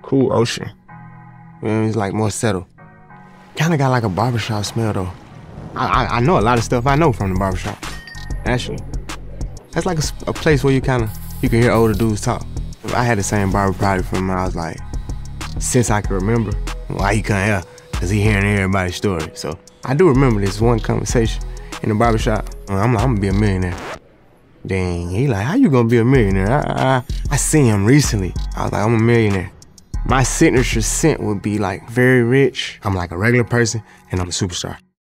cool ocean. It's like more settled. Kinda got like a barbershop smell though. I know a lot of stuff I know from the barbershop, actually. That's like a place where you can hear older dudes talk. I had the same barber probably from when I was like, since I can remember. Why he couldn't hear? Cause he hearing everybody's story. So I do remember this one conversation in the barbershop. I'm like, I'm gonna be a millionaire. Dang, he like, how you gonna be a millionaire? I seen him recently. I was like, I'm a millionaire. My signature scent would be like very rich. I'm like a regular person and I'm a superstar.